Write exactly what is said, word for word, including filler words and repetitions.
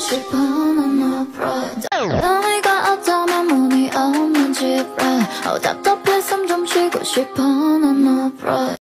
싶어 난 no pride 너희가 어쩌면 문이 없는 집래 어 답답해 숨 좀 쉬고 싶어 난 no pride